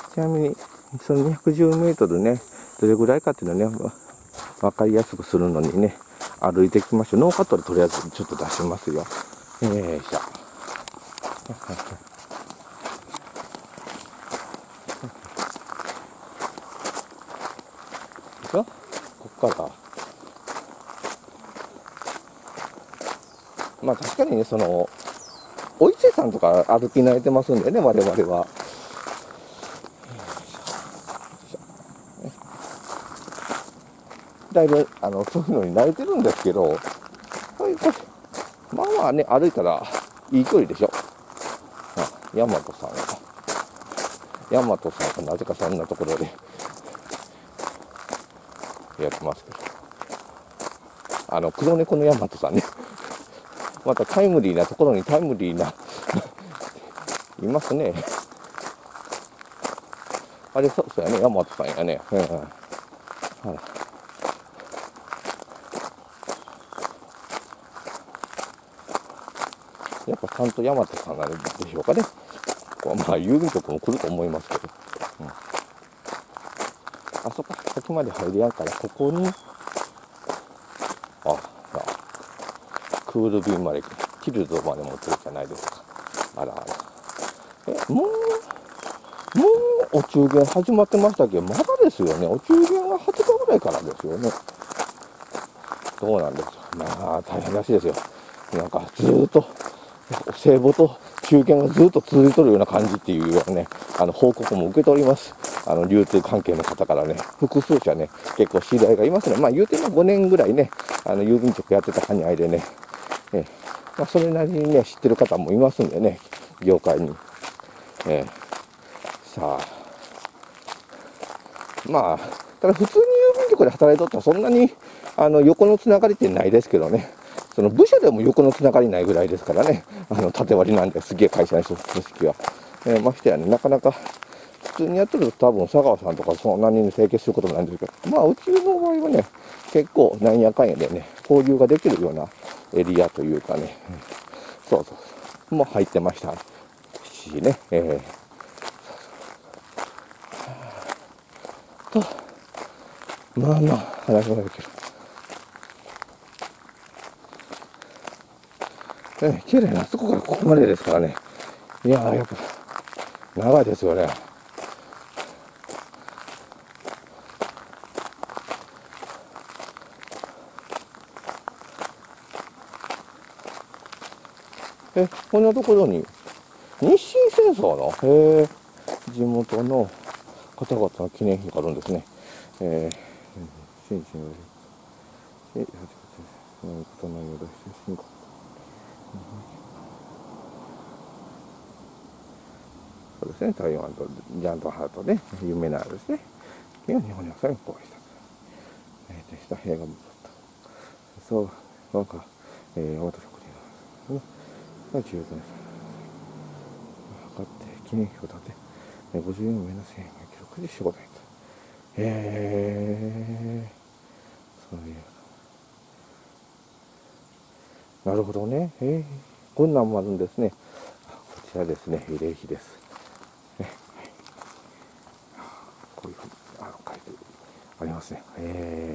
ちなみに、その210メートルね、どれぐらいかっていうのをね、分かりやすくするのにね、歩いてきましょう。ノーカットでとりあえずちょっと出しますよ。よいしょ。こっから、まあ確かにね、お伊勢さんとか歩き慣れてますんでね、我々は。だいぶ、そういうのに慣れてるんですけど、まあまあね、歩いたらいい距離でしょ。大和さんがなぜかそんなところでやってますけど。黒猫の大和さんね。またタイムリーなところにタイムリーな、いますね。あれ、そうやね、大和さんやね。やっぱちゃんと大和さんなんでしょうかね。まあ、郵便局も来ると思いますけど。あそこ、先まで入りやんから、ここに、クール便まで、キルドまで持ってるじゃないですか。あらあら。もうお中元始まってましたけど、まだですよね。お中元は20日ぐらいからですよね。どうなんですか。まあ、大変らしいですよ。なんか、ずーっと、聖母と中堅がずっと続いとるような感じっていうようなね、報告も受けております。流通関係の方からね、複数社ね、結構知り合いがいますね。まあ、言うても5年ぐらいね、郵便局やってた兼ね合いでね、まあ、それなりにね、知ってる方もいますんでね、業界に。さあ、まあ、ただ普通に郵便局で働いとったらそんなに、横のつながりってないですけどね、その部署でも横のつながりないぐらいですからね、縦割りなんですげえ会社の組織は。ましてやね、なかなか、普通にやってると多分佐川さんとかそんなに、ね、整形することもないんですけど、まあうちの場合はね、結構なんやかんやでね、交流ができるようなエリアというかね、そうもう入ってましたしね、まあまあ話もないけど、綺麗な、そこからここまでですからね、いやーやっぱ長いですよね。こんなところに日清戦争の地元の方々の記念碑があるんですね。新地のことのようです。そうですね、台湾とジャントハートで有名なですね。日本には最後した。した兵が戻った。そう、なんか、大和職人のが重要です。測って記念碑を立て、54名の戦が記録で45代と。そういう。なるほどね。こんなんもあるんですね。こちらですね、慰霊碑です。こういうふうに書いてありますね。